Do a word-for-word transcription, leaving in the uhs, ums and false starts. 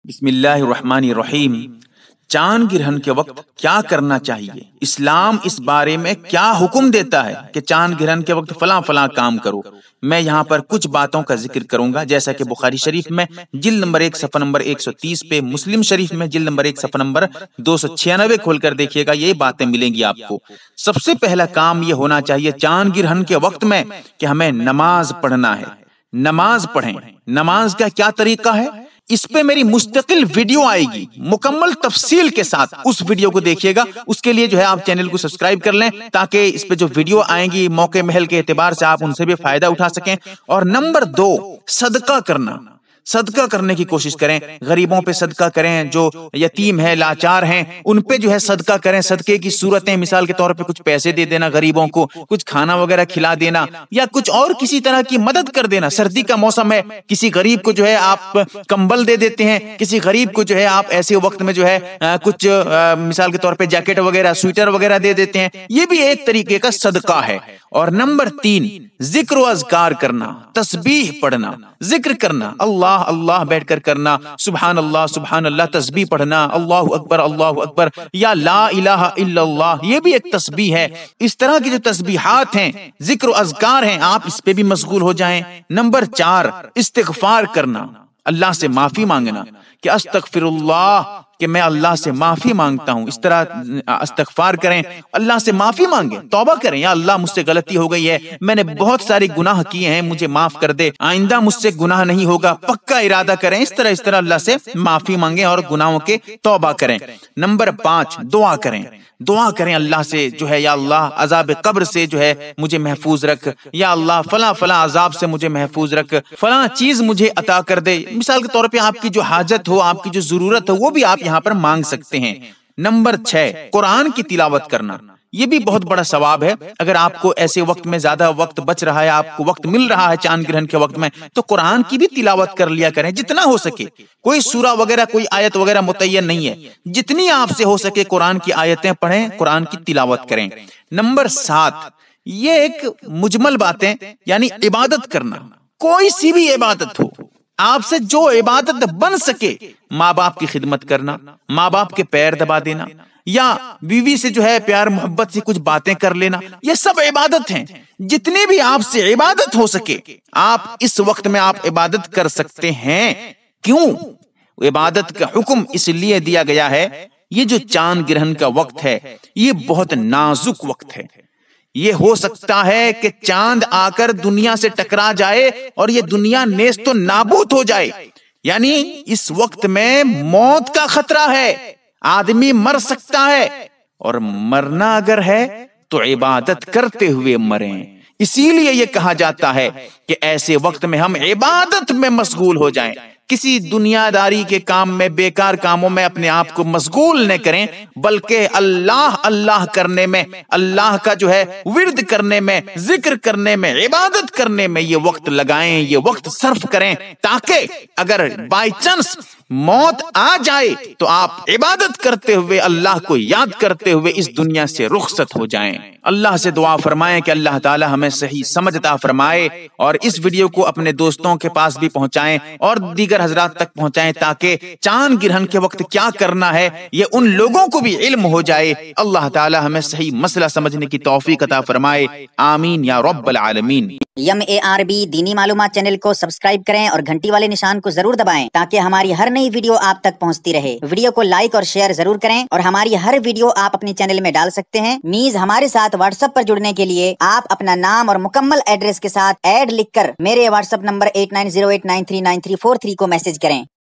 بسم اللہ الرحمن الرحیم۔ چاند گرہن کے وقت کیا کرنا چاہیے؟ اسلام اس بارے میں کیا حکم دیتا ہے کہ چاند گرہن کے وقت فلاں فلاں کام کرو؟ میں یہاں پر کچھ باتوں کا ذکر کروں گا، جیسا کہ بخاری شریف میں جلد نمبر ایک صفحہ نمبر ایک سو تیس پہ، مسلم شریف میں جلد نمبر ایک صفحہ نمبر دو سو چھیانوے کھول کر دیکھیے گا، یہ باتیں ملیں گی آپ کو۔ سب سے پہلا کام یہ ہونا چاہیے چاند گرہن کے وقت میں کہ ہمیں نماز پڑھنا ہے۔ نماز پڑھیں۔ نماز کا کیا طریقہ ہے؟ اس پہ میری مستقل ویڈیو آئے گی مکمل تفصیل کے ساتھ، اس ویڈیو کو دیکھیے گا۔ اس کے لیے جو ہے آپ چینل کو سبسکرائب کر لیں تاکہ اس پہ جو ویڈیو آئیں گی موقع محل کے اعتبار سے آپ ان سے بھی فائدہ اٹھا سکیں۔ اور نمبر دو، صدقہ کرنا۔ صدقہ کرنے کی کوشش کریں، غریبوں پہ صدقہ کریں، جو یتیم ہیں لاچار ہیں ان پہ جو ہے صدقہ کریں۔ صدقے کی صورتیں مثال کے طور پہ کچھ پیسے دے دینا غریبوں کو، کچھ کھانا وغیرہ کھلا دینا، یا کچھ اور کسی طرح کی مدد کر دینا۔ سردی کا موسم ہے، کسی غریب کو جو ہے آپ کمبل دے دیتے ہیں، کسی غریب کو جو ہے آپ ایسے وقت میں جو ہے کچھ مثال کے طور پہ جیکٹ وغیرہ سویٹر وغیرہ دے دیتے ہیں، یہ بھی ایک طریقے کا صدقہ ہے۔ اور نمبر تین، ذکر و اذکار کرنا، تسبیح پڑھنا، ذکر کرنا، اللہ اللہ بیٹھ کر کرنا، سبحان اللہ سبحان اللہ، تسبیح پڑھنا، اللہ اکبر اللہ اکبر، یا لا الہ الا اللہ، یہ بھی ایک تسبیح ہے۔ اس طرح کی جو تسبیحات ہیں، ذکر و اذکار ہیں، آپ اس پہ بھی مشغول ہو جائیں۔ نمبر چار، استغفار کرنا، اللہ سے معافی مانگنا کہ استغفر اللہ، کہ میں اللہ سے معافی مانگتا ہوں۔ اس طرح استغفار کریں، اللہ سے معافی مانگیں، توبہ کریں، یا اللہ مجھ سے غلطی ہو گئی ہے، میں نے بہت سارے گناہ کیے ہیں، مجھے معاف کر دے، آئندہ مجھ سے گناہ نہیں ہوگا، پکا ارادہ کریں۔ اس طرح اس طرح اللہ سے معافی مانگیں اور گناہوں کے توبہ کریں۔ نمبر پانچ، دعا کریں۔ دعا کریں اللہ سے جو ہے، یا اللہ عذاب قبر سے جو ہے مجھے محفوظ رکھ، یا اللہ فلاں فلاں عذاب سے مجھے محفوظ رکھ، فلاں چیز مجھے عطا کر دے۔ مثال کے طور پہ آپ کی جو حاجت ہو، آپ کی جو ضرورت ہو، وہ بھی آپ یہاں پر مانگ سکتے ہیں۔ نمبر چھ، قرآن کی تلاوت کرنا، یہ بھی بہت بڑا ثواب ہے۔ اگر آپ کو ایسے وقت میں زیادہ وقت بچ رہا ہے، آپ کو وقت مل رہا ہے چاند گرہن کے وقت میں، تو قرآن کی بھی تلاوت کر لیا کریں جتنا ہو سکے۔ کوئی سورہ وغیرہ کوئی آیت وغیرہ متعین نہیں ہے، جتنی آپ سے ہو سکے قرآن کی آیتیں پڑھیں، قرآن کی تلاوت کریں۔ نمبر سات، یہ ایک مجمل باتیں، یعنی عبادت کرنا، کوئی سی بھی عبادت ہو، آپ سے جو عبادت بن سکے، ماں باپ کی خدمت کرنا، ماں باپ کے پیر دبا دینا، یا بیوی سے جو ہے پیار محبت سے کچھ باتیں کر لینا، یہ سب عبادت ہیں۔ جتنی بھی آپ سے عبادت ہو سکے آپ اس وقت میں آپ عبادت کر سکتے ہیں۔ کیوں عبادت کا حکم اس لیے دیا گیا ہے؟ یہ جو چاند گرہن کا وقت ہے یہ بہت نازک وقت ہے۔ یہ ہو سکتا ہے کہ چاند آ کر دنیا سے ٹکرا جائے اور یہ دنیا نیست و نابود ہو جائے، یعنی اس وقت میں موت کا خطرہ ہے، آدمی مر سکتا ہے، اور مرنا اگر ہے تو عبادت کرتے ہوئے مریں۔ اسی لیے یہ کہا جاتا ہے کہ ایسے وقت میں ہم عبادت میں مشغول ہو جائیں، کسی دنیا داری کے کام میں، بیکار کاموں میں اپنے آپ کو مشغول نہ کریں، بلکہ اللہ اللہ کرنے میں، اللہ کا جو ہے ورد کرنے میں، ذکر کرنے میں، عبادت کرنے میں یہ وقت لگائیں، یہ وقت صرف کریں، تاکہ اگر بائی چانس موت آ جائے تو آپ عبادت کرتے ہوئے، اللہ کو یاد کرتے ہوئے اس دنیا سے رخصت ہو جائیں۔ اللہ سے دعا فرمائیں کہ اللہ تعالی ہمیں صحیح سمجھ عطا فرمائے، اور اس ویڈیو کو اپنے دوستوں کے پاس بھی پہنچائیں اور دیگر حضرات تک پہنچائیں، تاکہ چاند گرہن کے وقت کیا کرنا ہے یہ ان لوگوں کو بھی علم ہو جائے۔ اللہ تعالی ہمیں صحیح مسئلہ سمجھنے کی توفیق عطا فرمائے، آمین یا رب العالمین۔ یم اے آر بی دینی معلومات چینل کو سبسکرائب کریں اور گھنٹی والے نشان کو ضرور دبائیں تاکہ ہماری ہر نئی ویڈیو آپ تک پہنچتی رہے۔ ویڈیو کو لائک اور شیئر ضرور کریں، اور ہماری ہر ویڈیو آپ اپنے چینل میں ڈال سکتے ہیں۔ نیز ہمارے ساتھ واٹس ایپ پر جڑنے کے لیے آپ اپنا نام اور مکمل ایڈریس کے ساتھ ایڈ لکھ کر میرے WhatsApp number eight nine zero eight nine three nine three four three کو میسج کریں۔